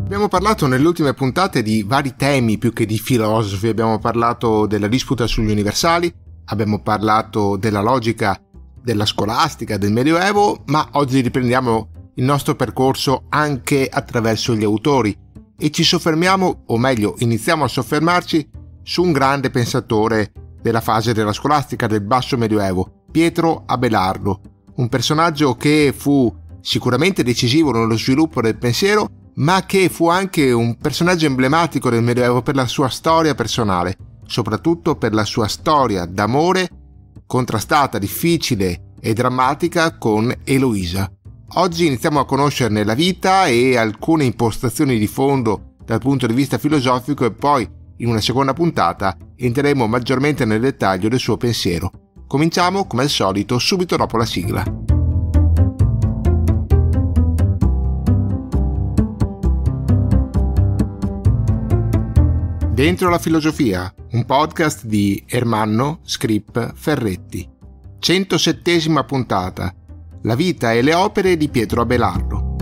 Abbiamo parlato nelle ultime puntate di vari temi più che di filosofi. Abbiamo parlato della disputa sugli universali, abbiamo parlato della logica della scolastica, del Medioevo, ma oggi riprendiamo il nostro percorso anche attraverso gli autori e ci soffermiamo, o meglio iniziamo a soffermarci, su un grande pensatore della fase della scolastica del Basso Medioevo, Pietro Abelardo, un personaggio che fu sicuramente decisivo nello sviluppo del pensiero, ma che fu anche un personaggio emblematico del Medioevo per la sua storia personale, soprattutto per la sua storia d'amore contrastata, difficile e drammatica con Eloisa. Oggi iniziamo a conoscerne la vita e alcune impostazioni di fondo dal punto di vista filosofico e poi, in una seconda puntata, entreremo maggiormente nel dettaglio del suo pensiero. Cominciamo, come al solito, subito dopo la sigla. Dentro la filosofia, un podcast di Ermanno Scrip Ferretti. 107ª puntata. La vita e le opere di Pietro Abelardo.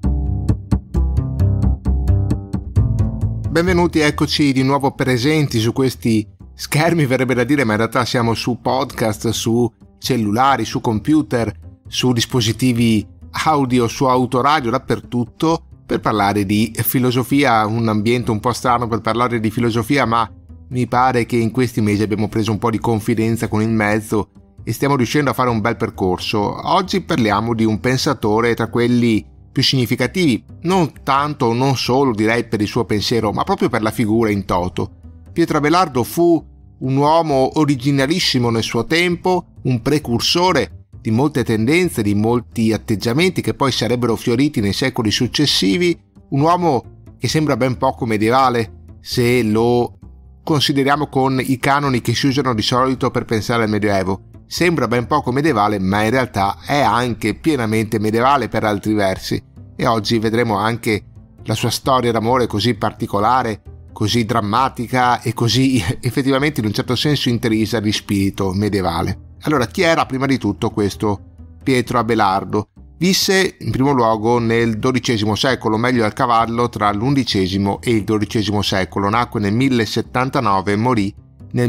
Benvenuti, eccoci di nuovo presenti su questi schermi, verrebbe da dire, ma in realtà siamo su podcast, su cellulari, su computer, su dispositivi audio, su autoradio, dappertutto, per parlare di filosofia. Un ambiente un po' strano per parlare di filosofia, ma mi pare che in questi mesi abbiamo preso un po' di confidenza con il mezzo e stiamo riuscendo a fare un bel percorso. Oggi parliamo di un pensatore tra quelli più significativi, non tanto o non solo direi per il suo pensiero, ma proprio per la figura in toto. Pietro Abelardo fu un uomo originalissimo nel suo tempo, un precursore di molte tendenze, di molti atteggiamenti che poi sarebbero fioriti nei secoli successivi, un uomo che sembra ben poco medievale se lo consideriamo con i canoni che si usano di solito per pensare al Medioevo. Sembra ben poco medievale, ma in realtà è anche pienamente medievale per altri versi, e oggi vedremo anche la sua storia d'amore così particolare, così drammatica e così effettivamente in un certo senso intrisa di spirito medievale. Allora, chi era prima di tutto questo Pietro Abelardo? Visse in primo luogo nel XII secolo, meglio al cavallo tra l'XI e il XII secolo. Nacque nel 1079 e morì nel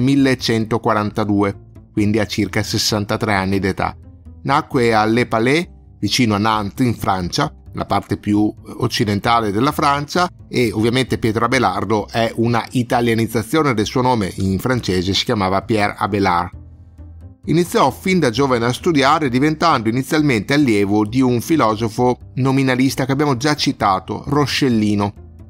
1142, quindi a circa 63 anni d'età. Nacque a Les Palais, vicino a Nantes, in Francia, la parte più occidentale della Francia, e ovviamente Pietro Abelardo è una italianizzazione del suo nome. In francese si chiamava Pierre Abelard. Iniziò fin da giovane a studiare, diventando inizialmente allievo di un filosofo nominalista che abbiamo già citato, Roscellino.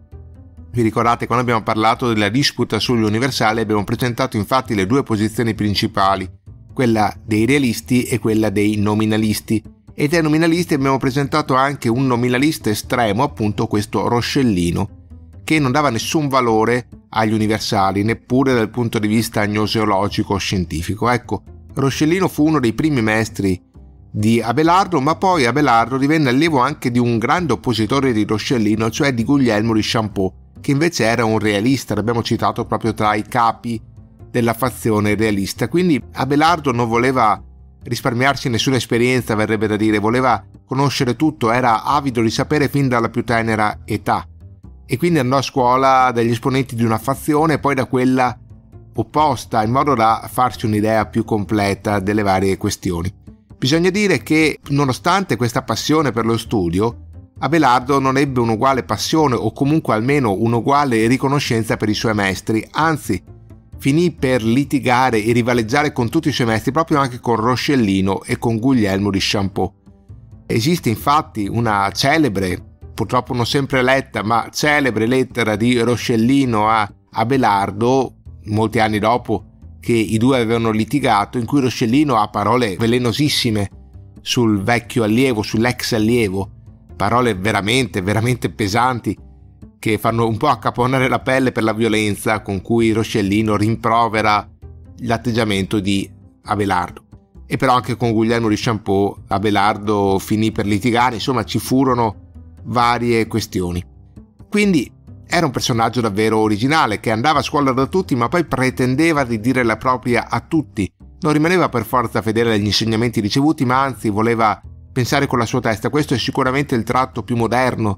Vi ricordate, quando abbiamo parlato della disputa sugli universali abbiamo presentato infatti le due posizioni principali, quella dei realisti e quella dei nominalisti, e dai nominalisti abbiamo presentato anche un nominalista estremo, appunto questo Roscellino, che non dava nessun valore agli universali, neppure dal punto di vista gnoseologico o scientifico. Ecco, Roscellino fu uno dei primi maestri di Abelardo, ma poi Abelardo divenne allievo anche di un grande oppositore di Roscellino, cioè di Guglielmo di Champeau, che invece era un realista, l'abbiamo citato proprio tra i capi della fazione realista. Quindi Abelardo non voleva risparmiarsi nessuna esperienza, verrebbe da dire, voleva conoscere tutto, era avido di sapere fin dalla più tenera età, e quindi andò a scuola dagli esponenti di una fazione e poi da quella opposta, in modo da farsi un'idea più completa delle varie questioni. Bisogna dire che, nonostante questa passione per lo studio, Abelardo non ebbe un'uguale passione o comunque almeno un'uguale riconoscenza per i suoi maestri, anzi finì per litigare e rivaleggiare con tutti i suoi maestri, proprio anche con Roscellino e con Guglielmo di Champeau. Esiste infatti una celebre, purtroppo non sempre letta, ma celebre lettera di Roscellino a Abelardo, molti anni dopo che i due avevano litigato, in cui Roscellino ha parole velenosissime sul vecchio allievo, sull'ex allievo, parole veramente, veramente pesanti che fanno un po' accaponare la pelle per la violenza con cui Roscellino rimprovera l'atteggiamento di Abelardo. E però anche con Guglielmo di Champeau Abelardo finì per litigare, insomma ci furono varie questioni. Quindi era un personaggio davvero originale, che andava a scuola da tutti ma poi pretendeva di dire la propria a tutti. Non rimaneva per forza fedele agli insegnamenti ricevuti, ma anzi voleva pensare con la sua testa. Questo è sicuramente il tratto più moderno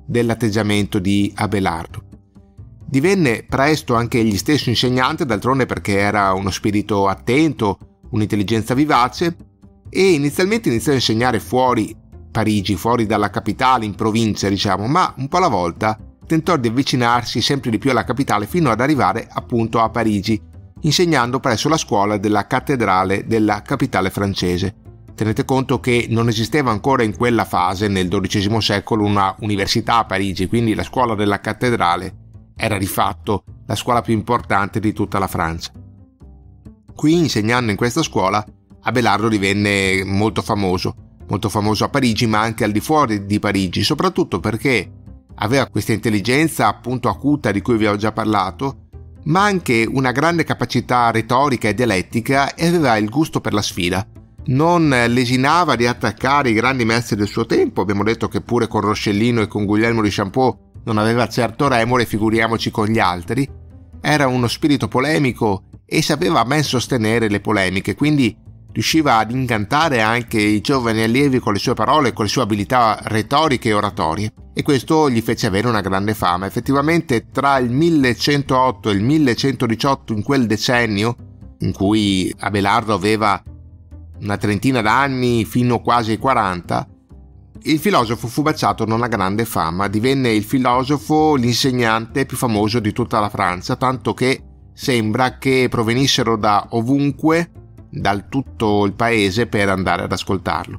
dell'atteggiamento di Abelardo. Divenne presto anche egli stesso insegnante, d'altronde perché era uno spirito attento, un'intelligenza vivace, e inizialmente iniziò a insegnare fuori Parigi, fuori dalla capitale, in provincia diciamo, ma un po' alla volta tentò di avvicinarsi sempre di più alla capitale fino ad arrivare appunto a Parigi, insegnando presso la scuola della cattedrale della capitale francese. Tenete conto che non esisteva ancora in quella fase, nel XII secolo, una università a Parigi, quindi la scuola della cattedrale era di fatto la scuola più importante di tutta la Francia. Qui, insegnando in questa scuola, Abelardo divenne molto famoso a Parigi, ma anche al di fuori di Parigi, soprattutto perché aveva questa intelligenza appunto acuta di cui vi ho già parlato, ma anche una grande capacità retorica e dialettica, e aveva il gusto per la sfida. Non lesinava di attaccare i grandi maestri del suo tempo. Abbiamo detto che pure con Rossellino e con Guglielmo di Champeau non aveva certo remore, figuriamoci con gli altri. Era uno spirito polemico e sapeva ben sostenere le polemiche, quindi riusciva ad incantare anche i giovani allievi con le sue parole, con le sue abilità retoriche e oratorie, e questo gli fece avere una grande fama. Effettivamente tra il 1108 e il 1118, in quel decennio in cui Abelardo aveva una trentina d'anni fino quasi ai 40, il filosofo fu baciato da una grande fama, divenne il filosofo, l'insegnante più famoso di tutta la Francia, tanto che sembra che provenissero da ovunque, dal tutto il paese, per andare ad ascoltarlo.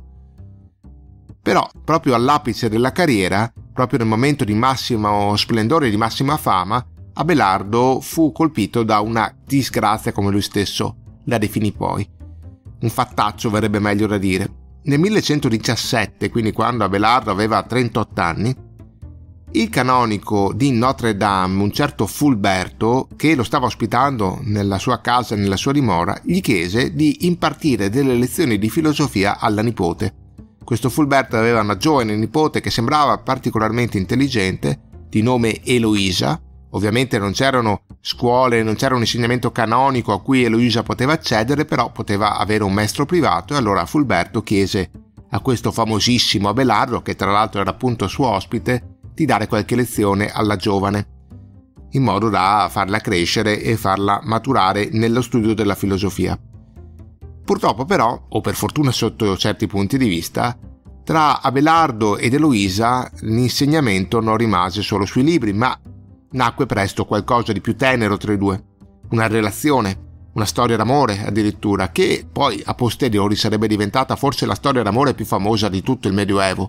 Però proprio all'apice della carriera, proprio nel momento di massimo splendore e di massima fama, Abelardo fu colpito da una disgrazia, come lui stesso la definì poi. Un fattaccio verrebbe meglio da dire. Nel 1117, quindi quando Abelardo aveva 38 anni, il canonico di Notre Dame, un certo Fulberto, che lo stava ospitando nella sua casa, nella sua dimora, gli chiese di impartire delle lezioni di filosofia alla nipote. Questo Fulberto aveva una giovane nipote che sembrava particolarmente intelligente, di nome Eloisa. Ovviamente non c'erano scuole, non c'era un insegnamento canonico a cui Eloisa poteva accedere, però poteva avere un maestro privato, e allora Fulberto chiese a questo famosissimo Abelardo, che tra l'altro era appunto suo ospite, di dare qualche lezione alla giovane, in modo da farla crescere e farla maturare nello studio della filosofia. Purtroppo però, o per fortuna sotto certi punti di vista, tra Abelardo ed Eloisa l'insegnamento non rimase solo sui libri, ma nacque presto qualcosa di più tenero tra i due, una relazione, una storia d'amore addirittura, che poi a posteriori sarebbe diventata forse la storia d'amore più famosa di tutto il Medioevo,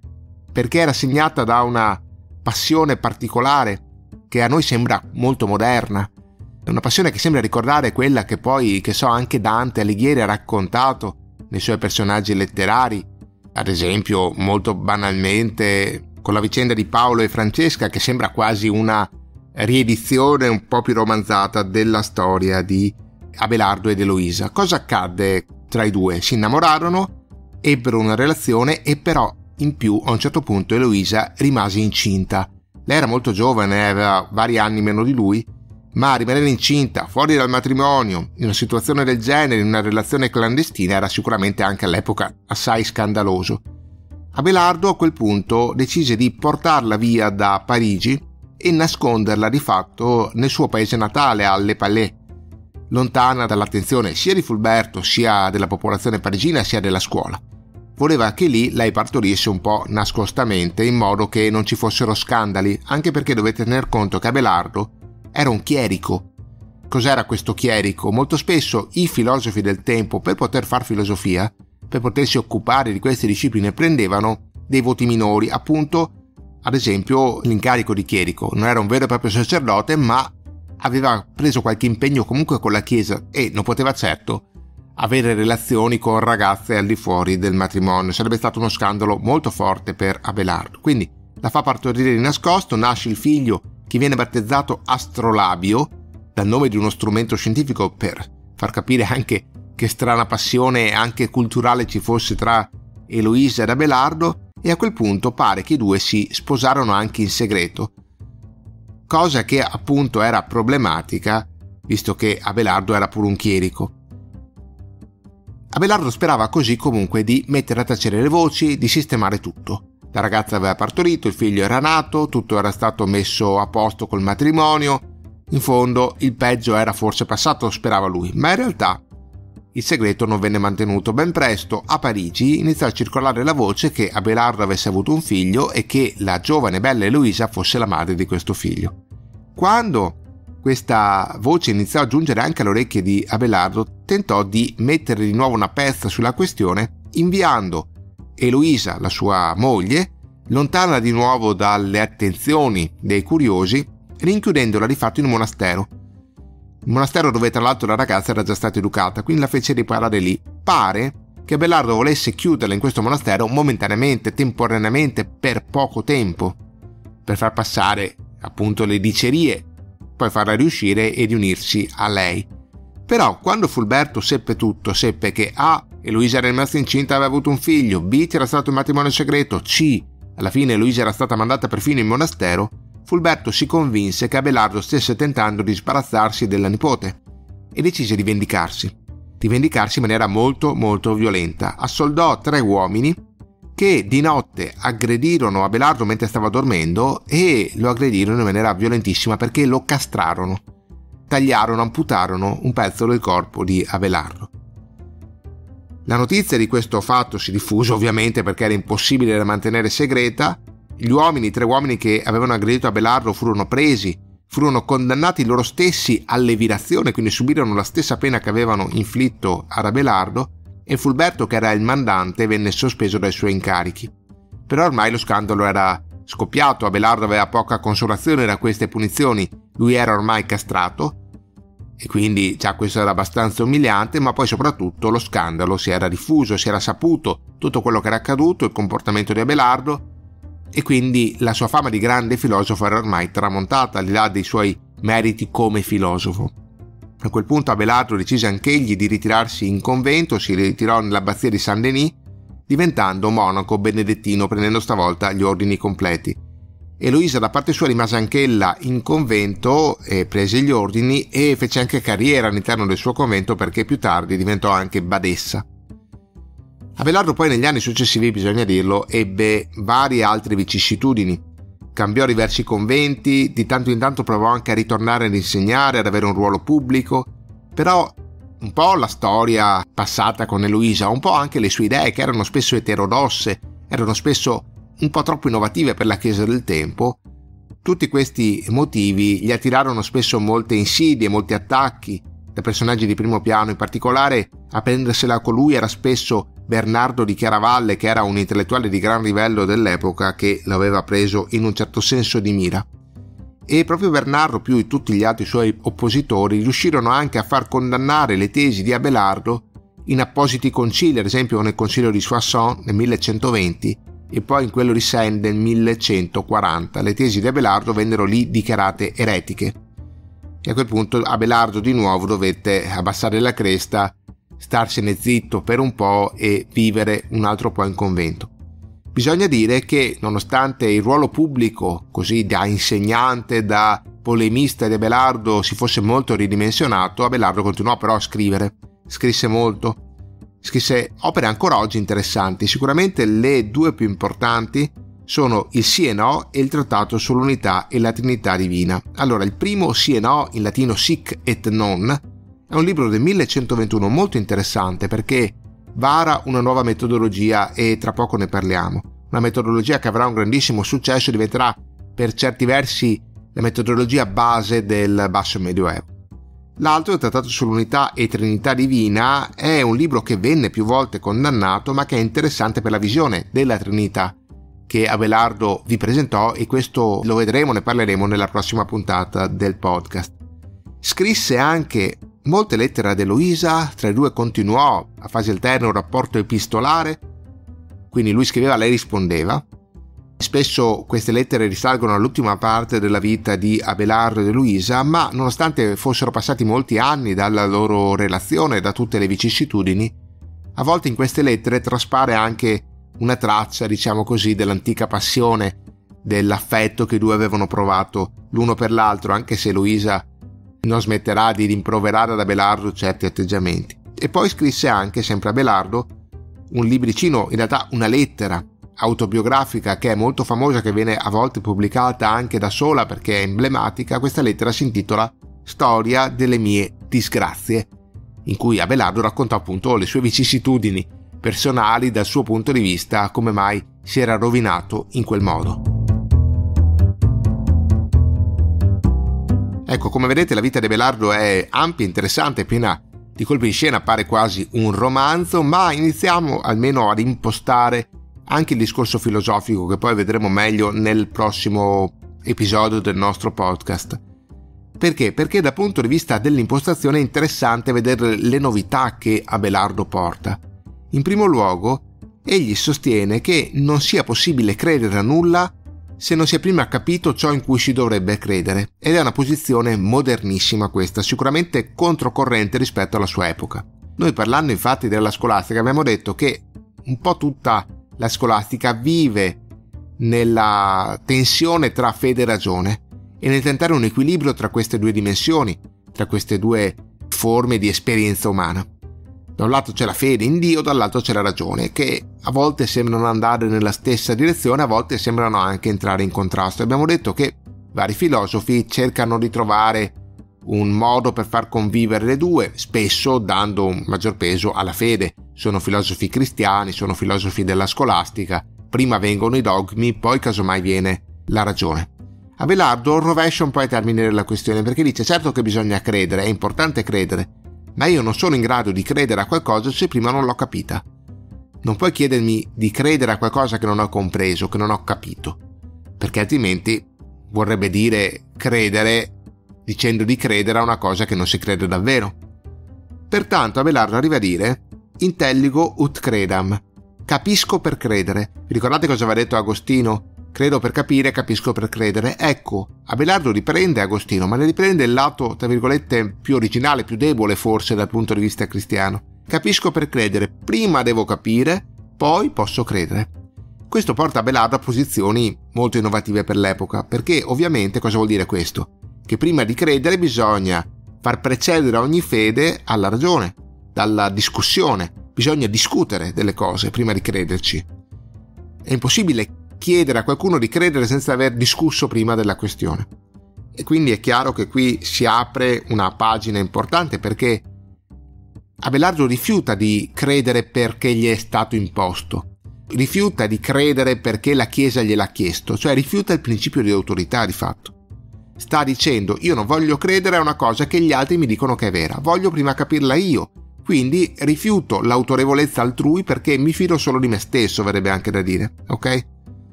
perché era segnata da una passione particolare che a noi sembra molto moderna, una passione che sembra ricordare quella che poi, anche Dante Alighieri ha raccontato nei suoi personaggi letterari, ad esempio molto banalmente con la vicenda di Paolo e Francesca, che sembra quasi una riedizione un po' più romanzata della storia di Abelardo ed Eloisa. Cosa accadde tra i due? Si innamorarono, ebbero una relazione, e però in più a un certo punto Eloisa rimase incinta. Lei era molto giovane, aveva vari anni meno di lui, ma rimanere incinta fuori dal matrimonio, in una situazione del genere, in una relazione clandestina, era sicuramente anche all'epoca assai scandaloso. Abelardo a quel punto decise di portarla via da Parigi e nasconderla di fatto nel suo paese natale, a Les Palais, lontana dall'attenzione sia di Fulberto, sia della popolazione parigina, sia della scuola. Voleva che lì lei partorisse un po' nascostamente, in modo che non ci fossero scandali, anche perché dovete tener conto che Abelardo era un chierico. Cos'era questo chierico? Molto spesso i filosofi del tempo, per poter far filosofia, per potersi occupare di queste discipline, prendevano dei voti minori, appunto, ad esempio l'incarico di chierico. Non era un vero e proprio sacerdote, ma aveva preso qualche impegno comunque con la Chiesa e non poteva certo avere relazioni con ragazze al di fuori del matrimonio. Sarebbe stato uno scandalo molto forte per Abelardo. Quindi la fa partorire di nascosto, nasce il figlio che viene battezzato Astrolabio, dal nome di uno strumento scientifico, per far capire anche che strana passione anche culturale ci fosse tra Eloisa ed Abelardo, e a quel punto pare che i due si sposarono anche in segreto, cosa che appunto era problematica, visto che Abelardo era pure un chierico. Abelardo sperava così comunque di mettere a tacere le voci, di sistemare tutto. La ragazza aveva partorito, il figlio era nato, tutto era stato messo a posto col matrimonio. In fondo il peggio era forse passato, sperava lui, ma in realtà il segreto non venne mantenuto. Ben presto a Parigi iniziò a circolare la voce che Abelardo avesse avuto un figlio e che la giovane bella Eloisa fosse la madre di questo figlio. Quando questa voce iniziò a giungere anche alle orecchie di Abelardo, tentò di mettere di nuovo una pezza sulla questione, inviando Eloisa, la sua moglie, lontana di nuovo dalle attenzioni dei curiosi, rinchiudendola di fatto in un monastero. Il monastero dove tra l'altro la ragazza era già stata educata, quindi la fece riparare lì. Pare che Abelardo volesse chiuderla in questo monastero momentaneamente, temporaneamente, per poco tempo, per far passare appunto le dicerie, poi farla riuscire e riunirsi a lei. Però quando Fulberto seppe tutto, seppe che A. Eloisa era rimasta incinta e aveva avuto un figlio, B. c'era stato un matrimonio segreto, C. alla fine Eloisa era stata mandata perfino in monastero, Fulberto si convinse che Abelardo stesse tentando di sbarazzarsi della nipote e decise di vendicarsi in maniera molto molto violenta. Assoldò 3 uomini che di notte aggredirono Abelardo mentre stava dormendo e lo aggredirono in maniera violentissima perché lo castrarono, tagliarono, amputarono un pezzo del corpo di Abelardo. La notizia di questo fatto si diffuse ovviamente perché era impossibile da mantenere segreta. I 3 uomini che avevano aggredito Abelardo furono presi, furono condannati loro stessi all'evirazione, quindi subirono la stessa pena che avevano inflitto ad Abelardo, e Fulberto, che era il mandante, venne sospeso dai suoi incarichi. Però ormai lo scandalo era scoppiato, Abelardo aveva poca consolazione da queste punizioni, lui era ormai castrato, e quindi già questo era abbastanza umiliante, ma poi soprattutto lo scandalo si era diffuso, si era saputo tutto quello che era accaduto, il comportamento di Abelardo, e quindi la sua fama di grande filosofo era ormai tramontata, al di là dei suoi meriti come filosofo. A quel punto Abelardo decise anch'egli di ritirarsi in convento, si ritirò nell'abbazia di Saint-Denis, diventando monaco benedettino, prendendo stavolta gli ordini completi. Eloisa da parte sua rimase anch'ella in convento, prese gli ordini e fece anche carriera all'interno del suo convento, perché più tardi diventò anche badessa. Abelardo poi negli anni successivi, bisogna dirlo, ebbe varie altre vicissitudini. Cambiò diversi conventi, di tanto in tanto provò anche a ritornare ad insegnare, ad avere un ruolo pubblico, però un po' la storia passata con Eloisa, un po' anche le sue idee, che erano spesso eterodosse, erano spesso un po' troppo innovative per la Chiesa del tempo. Tutti questi motivi gli attirarono spesso molte insidie, molti attacchi da personaggi di primo piano. In particolare a prendersela con lui era spesso Bernardo di Chiaravalle, che era un intellettuale di gran livello dell'epoca, che l'aveva preso in un certo senso di mira. E proprio Bernardo, più di tutti gli altri suoi oppositori, riuscirono anche a far condannare le tesi di Abelardo in appositi concili, ad esempio nel concilio di Soissons nel 1120 e poi in quello di Sens nel 1140. Le tesi di Abelardo vennero lì dichiarate eretiche. E a quel punto Abelardo di nuovo dovette abbassare la cresta, starsene zitto per un po' e vivere un altro po' in convento. Bisogna dire che nonostante il ruolo pubblico, così da insegnante, da polemista di Abelardo, si fosse molto ridimensionato, Abelardo continuò però a scrivere. Scrisse molto, scrisse opere ancora oggi interessanti. Sicuramente le 2 più importanti sono il Sì e No e il Trattato sull'unità e la Trinità divina. Allora, il primo Sì e No, in latino Sic et Non, è un libro del 1121 molto interessante perché vara una nuova metodologia e tra poco ne parliamo. Una metodologia che avrà un grandissimo successo e diventerà per certi versi la metodologia base del basso medioevo. L'altro, il Trattato sull'unità e Trinità divina, è un libro che venne più volte condannato ma che è interessante per la visione della Trinità che Abelardo vi presentò, e questo lo vedremo, ne parleremo nella prossima puntata del podcast. Scrisse anche molte lettere ad Eloisa, tra i due continuò a fasi alterne un rapporto epistolare, quindi lui scriveva, lei rispondeva. Spesso queste lettere risalgono all'ultima parte della vita di Abelardo ed Eloisa, ma nonostante fossero passati molti anni dalla loro relazione, da tutte le vicissitudini, a volte in queste lettere traspare anche una traccia, diciamo così, dell'antica passione, dell'affetto che i due avevano provato l'uno per l'altro, anche se Eloisa non smetterà di rimproverare ad Abelardo certi atteggiamenti. E poi scrisse anche, sempre Abelardo, un libricino, in realtà una lettera autobiografica che è molto famosa, che viene a volte pubblicata anche da sola perché è emblematica. Questa lettera si intitola Storia delle mie disgrazie, in cui Abelardo racconta appunto le sue vicissitudini personali dal suo punto di vista, come mai si era rovinato in quel modo. Ecco, come vedete la vita di Abelardo è ampia, interessante, piena di colpi di scena, pare quasi un romanzo, ma iniziamo almeno ad impostare anche il discorso filosofico, che poi vedremo meglio nel prossimo episodio del nostro podcast. Perché? Perché dal punto di vista dell'impostazione è interessante vedere le novità che Abelardo porta. In primo luogo, egli sostiene che non sia possibile credere a nulla se non si è prima capito ciò in cui si dovrebbe credere, ed è una posizione modernissima questa, sicuramente controcorrente rispetto alla sua epoca. Noi, parlando infatti della scolastica, abbiamo detto che un po' tutta la scolastica vive nella tensione tra fede e ragione e nel tentare un equilibrio tra queste due dimensioni, tra queste due forme di esperienza umana. Da un lato c'è la fede in Dio, dall'altro c'è la ragione, che a volte sembrano andare nella stessa direzione, a volte sembrano anche entrare in contrasto. Abbiamo detto che vari filosofi cercano di trovare un modo per far convivere le due, spesso dando un maggior peso alla fede. Sono filosofi cristiani, sono filosofi della scolastica, prima vengono i dogmi, poi casomai viene la ragione. Abelardo rovescia un po' i termini della questione, perché dice: certo che bisogna credere, è importante credere, ma io non sono in grado di credere a qualcosa se prima non l'ho capita. Non puoi chiedermi di credere a qualcosa che non ho compreso, che non ho capito, perché altrimenti vorrebbe dire credere dicendo di credere a una cosa che non si crede davvero. Pertanto Abelardo arriva a dire: intelligo ut credam, capisco per credere. Vi ricordate cosa aveva detto Agostino? Credo per capire, capisco per credere. Ecco, Abelardo riprende Agostino, ma ne riprende il lato, tra virgolette, più originale, più debole forse dal punto di vista cristiano. Capisco per credere, prima devo capire, poi posso credere. Questo porta Abelardo a posizioni molto innovative per l'epoca, perché ovviamente cosa vuol dire questo? Che prima di credere bisogna far precedere ogni fede alla ragione, dalla discussione. Bisogna discutere delle cose prima di crederci. È impossibile chiedere a qualcuno di credere senza aver discusso prima della questione. E quindi è chiaro che qui si apre una pagina importante, perché Abelardo rifiuta di credere perché gli è stato imposto, rifiuta di credere perché la Chiesa gliel'ha chiesto, cioè rifiuta il principio di autorità di fatto. Sta dicendo: io non voglio credere a una cosa che gli altri mi dicono che è vera, voglio prima capirla io, quindi rifiuto l'autorevolezza altrui perché mi fido solo di me stesso, verrebbe anche da dire, ok?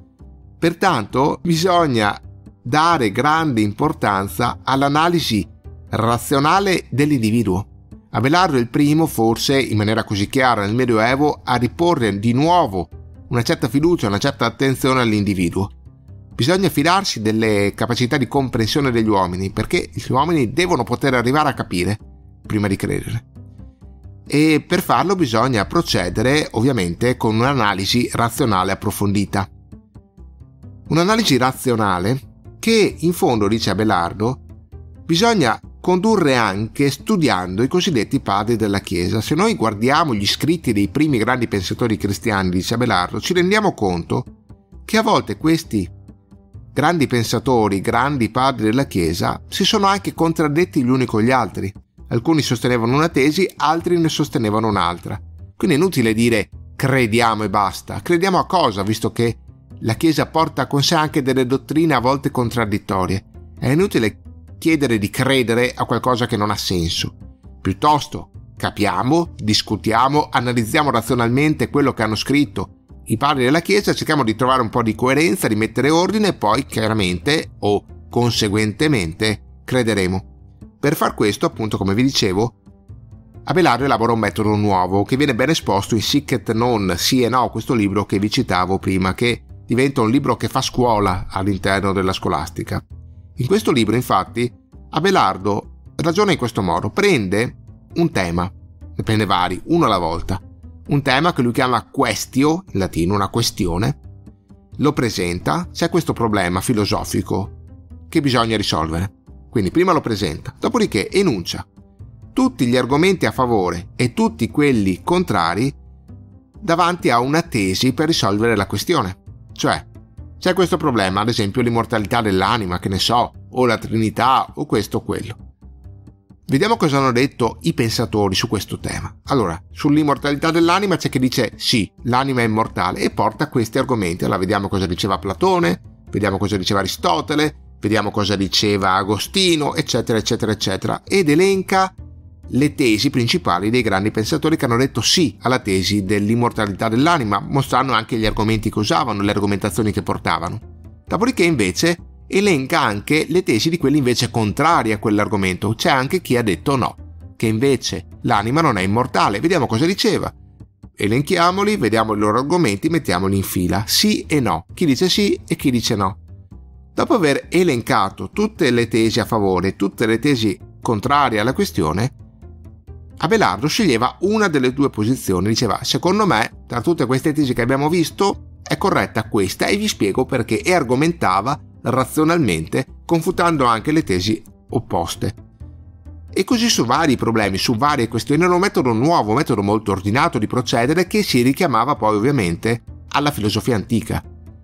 Pertanto bisogna dare grande importanza all'analisi razionale dell'individuo. Abelardo è il primo, forse in maniera così chiara nel Medioevo, a riporre di nuovo una certa fiducia, una certa attenzione all'individuo. Bisogna fidarsi delle capacità di comprensione degli uomini, perché gli uomini devono poter arrivare a capire prima di credere. E per farlo bisogna procedere ovviamente con un'analisi razionale approfondita. Un'analisi razionale che, in fondo, dice Abelardo, bisogna condurre anche studiando i cosiddetti padri della Chiesa. Se noi guardiamo gli scritti dei primi grandi pensatori cristiani, dice Abelardo, ci rendiamo conto che a volte questi grandi pensatori, grandi padri della Chiesa, si sono anche contraddetti gli uni con gli altri. Alcuni sostenevano una tesi, altri ne sostenevano un'altra. Quindi è inutile dire crediamo e basta. Crediamo a cosa, visto che la Chiesa porta con sé anche delle dottrine a volte contraddittorie. È inutile chiedere di credere a qualcosa che non ha senso. Piuttosto capiamo, discutiamo, analizziamo razionalmente quello che hanno scritto i padri della Chiesa, cerchiamo di trovare un po' di coerenza, di mettere ordine e poi chiaramente o conseguentemente crederemo. Per far questo, appunto, come vi dicevo, Abelardo elabora un metodo nuovo che viene ben esposto in Sic et Non, sì e no, questo libro che vi citavo prima, che diventa un libro che fa scuola all'interno della scolastica. In questo libro, infatti, Abelardo ragiona in questo modo: prende un tema, ne prende vari, uno alla volta, un tema che lui chiama questio, in latino una questione, lo presenta, c'è questo problema filosofico che bisogna risolvere. Quindi prima lo presenta, dopodiché enuncia tutti gli argomenti a favore e tutti quelli contrari davanti a una tesi per risolvere la questione. Cioè, c'è questo problema, ad esempio l'immortalità dell'anima, che ne so, o la Trinità, o questo o quello. Vediamo cosa hanno detto i pensatori su questo tema. Allora, sull'immortalità dell'anima c'è chi dice sì, l'anima è immortale e porta questi argomenti. Allora vediamo cosa diceva Platone, vediamo cosa diceva Aristotele, vediamo cosa diceva Agostino, eccetera, eccetera, eccetera, ed elenca le tesi principali dei grandi pensatori che hanno detto sì alla tesi dell'immortalità dell'anima, mostrando anche gli argomenti che usavano, le argomentazioni che portavano. Dopodiché invece elenca anche le tesi di quelli invece contrari a quell'argomento. C'è anche chi ha detto no, che invece l'anima non è immortale. Vediamo cosa diceva. Elenchiamoli, vediamo i loro argomenti, mettiamoli in fila. Sì e no. Chi dice sì e chi dice no. Dopo aver elencato tutte le tesi a favore, tutte le tesi contrarie alla questione, Abelardo sceglieva una delle due posizioni. Diceva, secondo me, tra tutte queste tesi che abbiamo visto, è corretta questa e vi spiego perché, e argomentava razionalmente, confutando anche le tesi opposte. E così su vari problemi, su varie questioni. Era un metodo nuovo, un metodo molto ordinato di procedere che si richiamava poi ovviamente alla filosofia antica.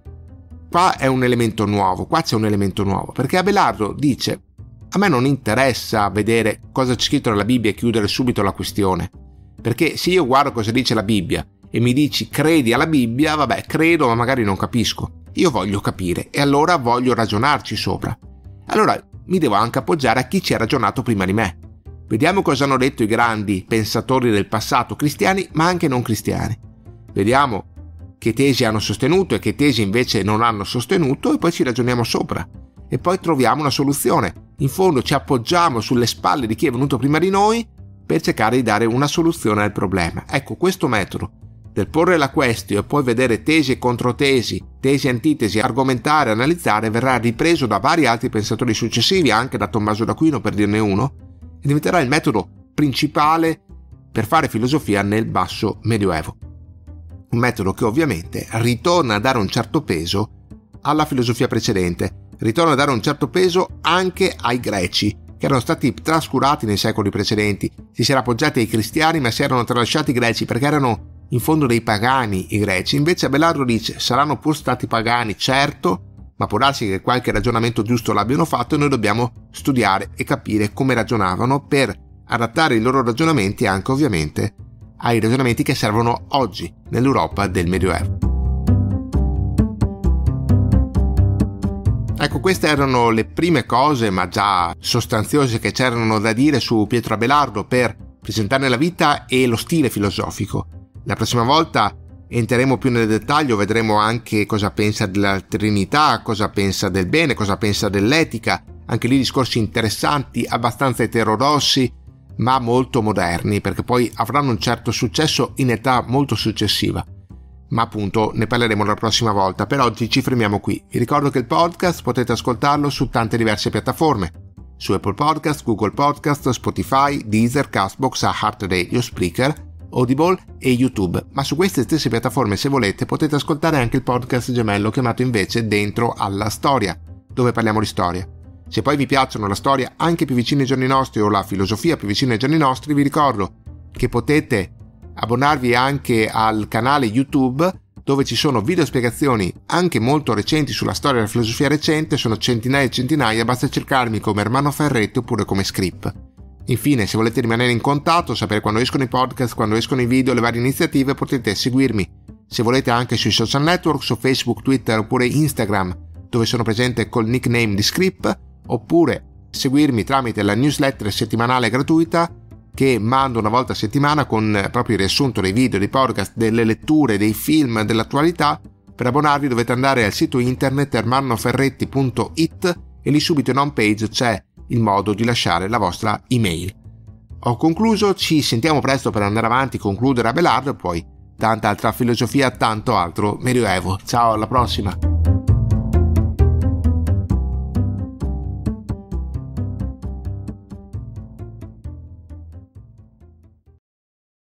Qua è un elemento nuovo, qua c'è un elemento nuovo, perché Abelardo dice: a me non interessa vedere cosa c'è scritto nella Bibbia e chiudere subito la questione, perché se io guardo cosa dice la Bibbia e mi dici credi alla Bibbia, vabbè, credo ma magari non capisco. Io voglio capire e allora voglio ragionarci sopra. Allora mi devo anche appoggiare a chi ci ha ragionato prima di me. Vediamo cosa hanno detto i grandi pensatori del passato, cristiani ma anche non cristiani. Vediamo che tesi hanno sostenuto e che tesi invece non hanno sostenuto e poi ci ragioniamo sopra. E poi troviamo una soluzione. In fondo ci appoggiamo sulle spalle di chi è venuto prima di noi per cercare di dare una soluzione al problema. Ecco, questo metodo del porre la question e poi vedere tesi e controtesi, tesi e antitesi, argomentare, analizzare, verrà ripreso da vari altri pensatori successivi, anche da Tommaso d'Aquino per dirne uno, e diventerà il metodo principale per fare filosofia nel basso medioevo. Un metodo che ovviamente ritorna a dare un certo peso alla filosofia precedente, ritorna a dare un certo peso anche ai greci, che erano stati trascurati nei secoli precedenti. Si era appoggiati ai cristiani ma si erano tralasciati i greci perché erano in fondo dei pagani i greci. Invece Abelardo dice: saranno pur stati pagani, certo, ma può darsi che qualche ragionamento giusto l'abbiano fatto e noi dobbiamo studiare e capire come ragionavano per adattare i loro ragionamenti anche ovviamente ai ragionamenti che servono oggi nell'Europa del Medioevo. Ecco, queste erano le prime cose, ma già sostanziose, che c'erano da dire su Pietro Abelardo per presentarne la vita e lo stile filosofico. La prossima volta entreremo più nel dettaglio, vedremo anche cosa pensa della Trinità, cosa pensa del bene, cosa pensa dell'etica, anche lì discorsi interessanti, abbastanza eterodossi, ma molto moderni, perché poi avranno un certo successo in età molto successiva. Ma appunto ne parleremo la prossima volta. Per oggi ci fermiamo qui. Vi ricordo che il podcast potete ascoltarlo su tante diverse piattaforme: su Apple Podcast, Google Podcast, Spotify, Deezer, Castbox, Heart Radio, Spreaker, Audible e YouTube. Ma su queste stesse piattaforme, se volete, potete ascoltare anche il podcast gemello chiamato invece Dentro alla Storia, dove parliamo di storia. Se poi vi piacciono la storia anche più vicina ai giorni nostri o la filosofia più vicina ai giorni nostri, vi ricordo che potete abbonarvi anche al canale YouTube, dove ci sono video spiegazioni anche molto recenti sulla storia della filosofia recente. Sono centinaia e centinaia, basta cercarmi come Ermanno Ferretti oppure come Scrip. Infine, se volete rimanere in contatto, sapere quando escono i podcast, quando escono i video, le varie iniziative, potete seguirmi, se volete, anche sui social network, su Facebook, Twitter oppure Instagram, dove sono presente col nickname di Scrip, oppure seguirmi tramite la newsletter settimanale gratuita che mando una volta a settimana con proprio il riassunto dei video, dei podcast, delle letture, dei film, dell'attualità. Per abbonarvi dovete andare al sito internet ermannoferretti.it e lì subito in home page c'è il modo di lasciare la vostra email. Ho concluso, ci sentiamo presto per andare avanti, concludere Abelardo e poi tanta altra filosofia, tanto altro medioevo. Ciao, alla prossima!